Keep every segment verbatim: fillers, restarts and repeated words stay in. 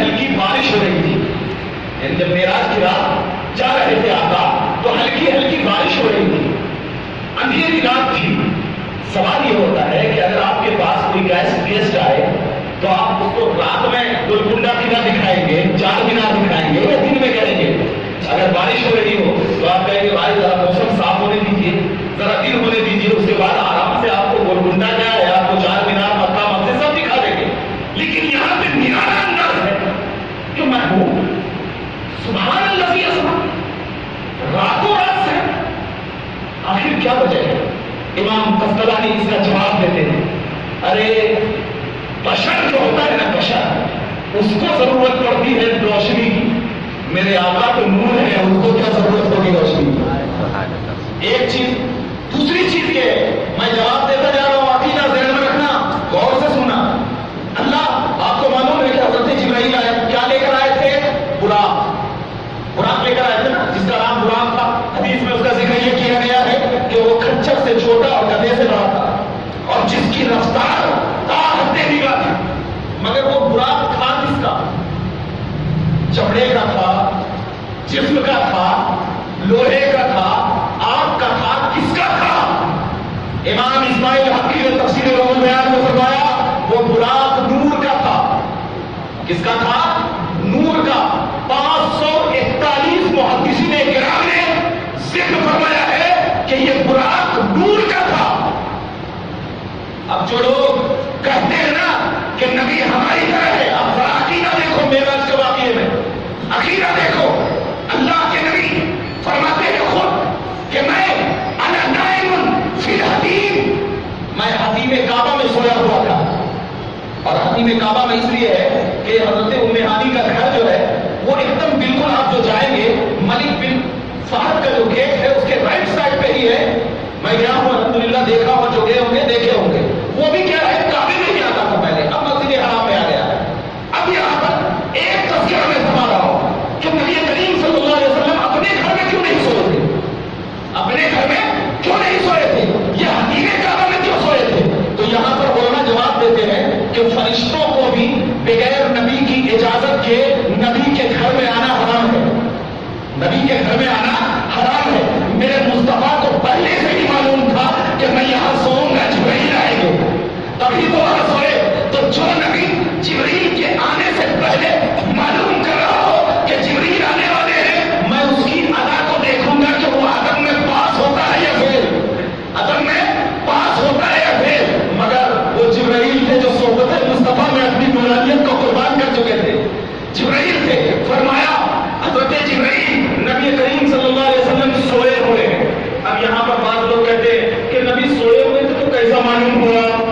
ہلکی بارش ہو رہی تھی. جب معراج کی رات جا رہے تھے آقا تو ہلکی ہلکی بارش ہو رہی تھی, اندھیری رات تھی. سوال یہ ہوتا ہے کہ اگر آپ کے پاس کوئی گیسٹ گیسٹ آئے تو آپ اس کو رات میں گلکنڈا پینا دکھائیں گے, چار مینار دکھائیں گے یا دن میں کریں گے؟ اگر بارش ہو رہی ہو تو آپ کہیں گے بھائی ذرا موسم صاف ہونے دیجیے, ذرا دن ہونے دیجیے, اس کے بعد آرام سے آپ کو گلکنڈا کیا ہے, آپ کو چار مینار, مکہ مسجد سب دکھا دیں گے. لیکن یہاں پہ نرالا انداز ہے کہ میں ہوں سبحان اللہ فی اسما, راتوں رات سے. آخر کیا وجہ ہے؟ امام قسطلانی اس کا جواب دیتے ہیں, ارے بشر جو ہوتا ہے نا, بشر اس کو ضرورت پڑتی ہے روشنی کی. میرے آقا تو نور ہے, اس کو کیا ضرورت ہوگی روشنی کی؟ ایک چیز. دوسری چیز یہ میں جواب دیتا جا رہا ہوں, عقیدہ ذہن میں رکھنا, غور سے سننا. اللہ آپ کو معلوم ہے کہ حضرت جبرائیل آئے, کیا لے کر آئے تھے؟ براق. براق لے کر آئے تھے نا, جس کا نام براق تھا. حدیث میں اس کا ذکر یہ کیا گیا ہے کہ وہ کھچر سے چھوٹا اور گدھے سے بڑا تھا, اور جس کی رفتار تا ہفتے نگاہ تھی. مگر وہ براق تھا کس کا؟ چمڑے کا تھا, جسم کا تھا, لوہے کا تھا, آگ کا تھا, کس کا تھا؟ امام اسماعیل حقی نے تفسیر روح البیان میں فرمایا وہ براق نور کا تھا. کس کا تھا؟ نور کا. پانچ سو اکتالیس محدثین کرام نے ذکر فرمایا ہے کہ یہ براق نور کا تھا. اب جو لوگ کہتے ہیں نا کہ نبی ہماری طرح ہے, اب ذرا عقیدہ دیکھو معراج کے واقعے میں, عقیدہ دیکھو. اللہ کے نبی فرماتے ہیں خود کہ میں انا نائم فی الحدیم, میں حدیم کعبہ میں سویا ہوا تھا. اور حدیم کعبہ میں اس لیے ہے کہ حضرت ام ہانی کا گھر جو ہے وہ ایک دم بالکل آپ جو جائیں گے ملک بن فہد کا جو گیٹ ہے اس کے رائٹ سائڈ پہ ہی ہے. میں گیا ہوں الحمدللہ, دیکھا ہوں, جو گئے ہوں گے دیکھے ہوں گے. وہ بھی کیا ہے, کعبے میں ہی آتا تھا پہلے, اب مسجد حرام میں آ گیا ہے. اب یہاں پر ایک تذکرہ میں سما رہا ہوں کہ نبی کریم صلی اللہ علیہ وسلم اپنے گھر میں کیوں نہیں سوئے تھے, اپنے گھر میں کیوں نہیں سوئے تھے, یہ حدیم کعبہ میں کیوں سوئے تھے؟ تو یہاں پر علماء جواب دیتے ہیں کہ فرشتوں کو بھی بغیر نبی کی اجازت کے نبی کے گھر میں آنا حرام ہے. نبی کے گھر میں آنا حرام ہے. میرے مصطفیٰ کو پہلے سے ہی معلوم تھا کہ میں یہاں سوؤں گا, جبرائیل آئیں گے, تبھی تو وہاں سوئے. تو جو نبی جبرائیل کے آنے سے پہلے معلوم کر رہا ہو کہ جبرائیل آنے والے ہیں, میں اس کی ادا کو دیکھوں گا کہ وہ عدم میں پاس ہوتا ہے یا فیل, عدم میں پاس ہوتا ہے یا فیل. مگر وہ جبرائیل تھے جو صحبت مصطفیٰ میں اپنی نورانیت کو قربان کر چکے تھے. جبرائیل تھے. فرمایا حضرت جبرائیل نبی کریم صلی اللہ علیہ وسلم سوئے ہوئے ہیں. اب یہاں پر بعض لوگ کہتے ہیں کہ نبی سوئے ہوئے تھے تو کیسا معلوم ہوا,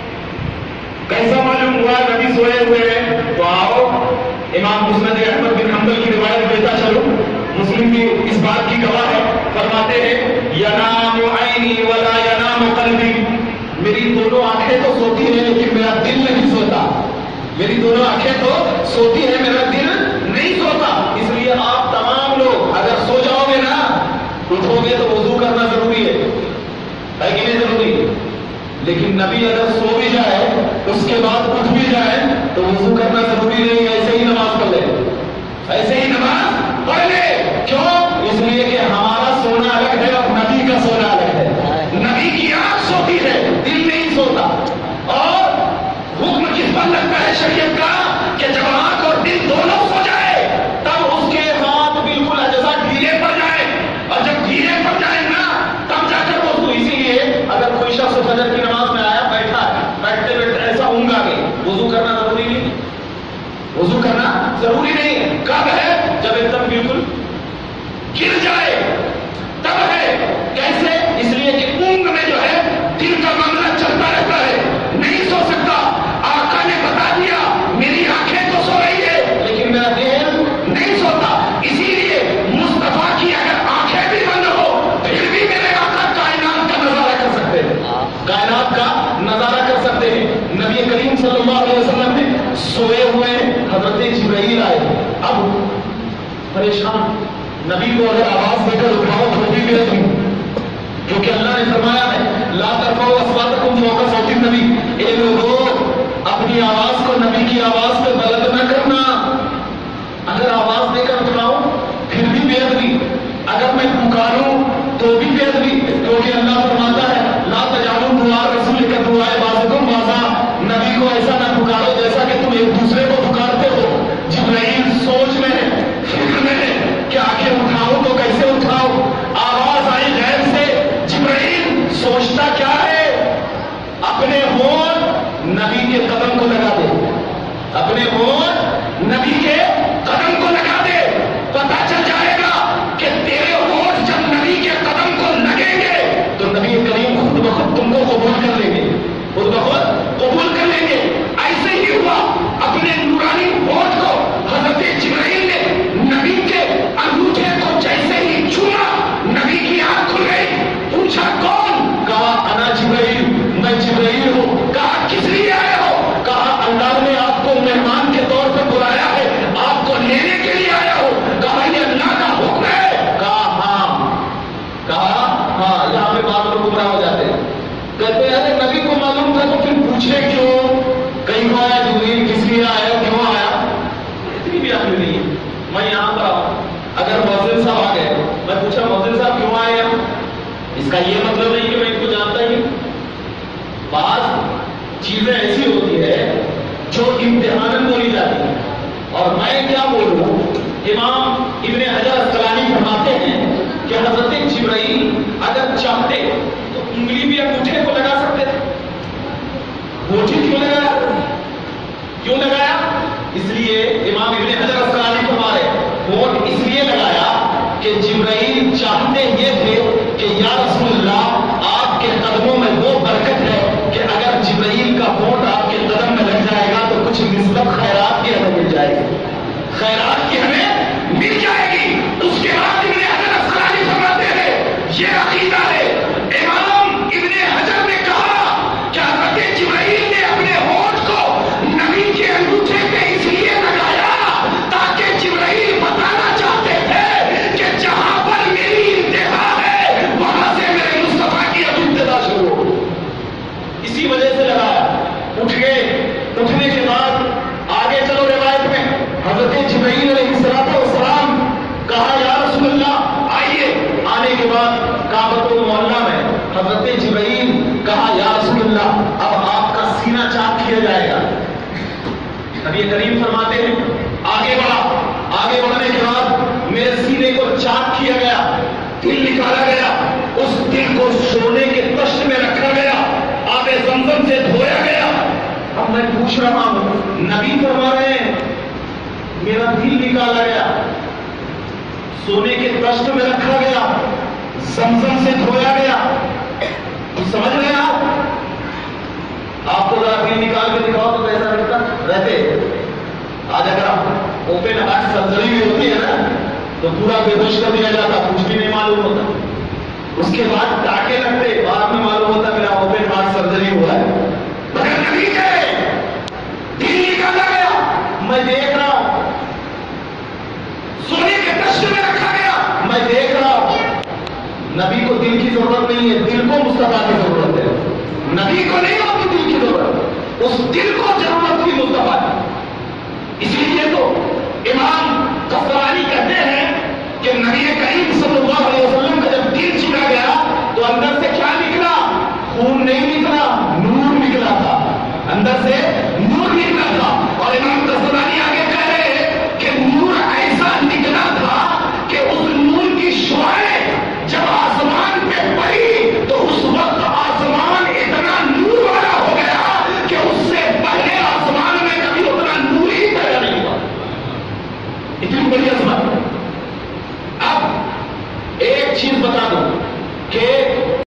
کیسا معلوم ہوا نبی سوئے ہوئے ہیں؟ تو آؤ امام مسند احمد بن حنبل کی روایت دیتا چلو, مسلم بھی اس بات کی گواہ ہے. فرماتے ہیں ینام عینی ولا ینام قلبی, میری دونوں آنکھیں تو سوتی ہیں لیکن میرا دل نہیں سوتا. میری دونوں آنکھیں تو سوتی ہیں, میرا دل نہیں سوتا. اس لیے آپ تمام لوگ اگر سو جاؤ گے نا, اٹھو گے تو وضو کرنا ضروری ہے, ہے کہ نہیں ضروری؟ لیکن نبی اگر سو بھی جائے اس کے بعد اٹھ بھی جائے تو وضو کرنا ضروری نہیں, ایسے ہی نماز پڑھ لے, ایسے ہی نماز پڑھ لے. کیوں؟ اس لیے کہ ہمارا سونا الگ ہے اور نبی کا سونا الگ ہے. نبی کی آنکھ سوتی ہے, دل نہیں سوتا. اور حکم کس پر لگتا ہے شریعت کا کہ جب آنکھ اور دل دونوں سو جائے تب اس کے ہاتھ بالکل اجزا ڈھیلے پڑ جائے, اور جب ڈھیلے پڑ جائے نا تب جا کر وضو. اسی لیے اگر کوئی شخص فجر کی نماز میں آیا, بیٹھا بیٹھتے بیٹھتے ایسا اونگا نہیں, وضو کرنا ضروری نہیں, وضو کرنا ضروری نہیں. کب ہے؟ جب ایک دم بالکل گر جائے تب ہے. کیسے؟ اس لیے کہ اونگ میں جو ہے دل کا معاملہ چلتا رہتا ہے, نہیں سو سکتا. آقا نے بتا دیا میری آنکھیں تو سو رہی ہے لیکن میرا دل نہیں سوتا. اسی لیے مصطفیٰ کی اگر آنکھیں بھی بند ہو پھر بھی میرے آقا کائنات کا نظارہ کر سکتے ہیں, کائنات کا نظارہ کر سکتے ہیں. نبی کریم صلی اللہ علیہ وسلم نے سوئے ہوئے حضرت جبرائیل آئے. اب پریشان نبی کو اگر آواز دے کر اٹھاؤ تو بھی بے تم, کیونکہ اللہ نے فرمایا ہے لا ترفعوا اصواتکم فوق صوت النبی, اے لوگوں اپنی آواز کو نبی کی آواز پہ بلند نہ کرنا. اگر میں پکاروں تو بھی بے ادبی، کیونکہ اللہ فرماتا ہے لا تجعلوا دعاء الرسول کدعاء بعضکم بعضا، نبی کو ایسا نہ پکارو جیسا کہ تم ایک دوسرے کو پکارتے ہو۔ جبرائیل سوچ میں ہے، فکر میں ہے کہ آخر اٹھاؤ تو کیسے اٹھاؤ، آواز آئی غیب سے، جبرائیل سوچتا کیا ہے، اپنے ہونٹ نبی کے قدم کو لگا دے، اپنے ہونٹ نبی کے قدم کو لگا دے، پتا چل جائے گا کہ تیرے ہونٹ جب نبی کے قدم کو لگیں گے تو نبی کریم خود بخود تم کو قبول کر لیں گے، خود بخود قبول کر لیں گے۔ ایسے ہی ہوا، اپنے نورانی ہونٹ کو حضرت جبرائیل نے نبی کے انگوٹھے کو جیسے ہی چھوا، نبی کی آنکھ کھل گئی، پوچھا کون؟ کہا انا جبرائیل، میں جبرائیل ہوں۔ کہا کس لیے آئے ہو؟ کہا اللہ نے آپ کو مہمان کے طور پر بلایا ہے، آپ کو لینے کے لیے آیا ہو۔ کہا یہ اللہ کا حکم ہے؟ کہا ہاں، کہا ہاں۔ یہاں پہ بات لوگ گمراہ ہو جاتے ہیں، کہتے ہیں ارے نبی کو معلوم تھا تو پھر پوچھے کیوں؟ کہیں کو آیا جبرائیل کس لیے آیا، کیوں آیا؟ اتنی بھی عقل نہیں ہے۔ میں یہاں پر آؤں، اگر مؤذن صاحب آ گئے، میں پوچھا مؤذن صاحب کیوں آئے یہاں، اس کا یہ مطلب نہیں کہ میں ان کو جانتا ہی ہوں۔ بعض چیزیں ایسی ہوتی ہے جو امتحان بولی جاتی ہے، اور میں کیا بولوں، امام ابن حجر اسقلانی فرماتے ہیں کہ حضرت جبرائیل اگر چاہتے تو انگلی بھی انگوٹھے کو لگا سکتے تھے۔ انگوٹھی کیوں لگایا؟ کیوں لگایا؟ اس لیے امام ابن حجر اسقلانی فرما رہے ہونٹ اس لیے لگایا کہ جبرائیل چاہتے یہ تھے کہ یا رسول اللہ آپ کے قدموں میں وہ برکت ہے کہ اگر جبرائیل کا ہونٹ آپ کے قدم میں لگ جائے گا تو کچھ نسبت خیرات کی ہمیں مل جائے گی، خیرات کی ہمیں مل جائے گی۔ اس کے بعد ابن حجر اسقلانی فرماتے ہیں یہ عقیدہ ہے، امام ابن حجر نے کہا کہ حضرت جبرائیل نے اپنے ہونٹ کو نبی کے انگوٹھے پہ اس لیے لگایا تاکہ جبرائیل بتانا چاہتے تھے کہ جہاں پر میری انتہا ہے وہاں سے میرے مصطفیٰ کی اب ابتدا شروع ہو۔ اسی وجہ سے لگایا۔ اٹھ گئے، اٹھنے کے بعد آگے چلو روایت میں حضرت جبرائیل علیہ السلام کہا یا رسول اللہ آئیے۔ آنے کے بعد کعبۃ المعلیٰ میں حضرت جبرائیل کہا یا رسول اللہ اب آپ کا سینہ چاک کیا جائے گا۔ نبی کریم فرماتے ہیں آگے بڑھا، آگے بڑھنے کے بعد میرے سینے کو چاک کیا گیا، دل نکالا گیا، اس دل کو سونے کے تشت میں رکھا گیا، آب زمزم سے دھویا گیا۔ اب میں پوچھ رہا ہوں، نبی فرما رہے ہیں میرا دل نکالا گیا، سونے کے تشت میں رکھا گیا، زمزم سے دھویا گیا، سمجھ رہے آپ؟ آپ کو ذرا دل نکال کے دکھاؤ تو کیسا رہتا رہتے۔ آج اگر آپ اوپن ہارٹ سرجری بھی ہوتی ہے نا تو پورا بے ہوش کر دیا جاتا، کچھ بھی نہیں معلوم ہوتا، اس کے بعد ٹاکے لگتے، بعد میں معلوم ہوتا میرا اوپن ہارٹ سرجری ہوا ہے۔ مگر نبی کہے دل نکالا گیا، میں دیکھ رہا ہوں، سونے کے تشت میں رکھا گیا، میں دیکھ رہا ہوں۔ نبی کو دل کی ضرورت نہیں ہے، دل کو مصطفیٰ کی ضرورت ہے۔ نبی کو نہیں ہوتی دل کی ضرورت، اس دل کو ضرورت تھی مصطفیٰ کی۔ اسی لیے تو امام قسطلانی کہتے ہیں کہ نبی کریم صلی اللہ علیہ وسلم کا جب دل چنا گیا تو اندر سے کیا نکلا؟ خون نہیں نکلا، نور نکلا تھا، اندر سے نور نکلا تھا۔ اور امام قسطلانی آگے کہہ رہے ہیں کہ نور ایسا نکلا تھا کہ اس نور کی شعاعیں جب آسمان پہ پڑی تو اس وقت آسمان اتنا نور والا ہو گیا کہ اس سے پہلے آسمان میں کبھی اتنا نور ہی پیدا نہیں ہوا۔ اتنی بڑی عظمت۔ اب ایک چیز بتا دو،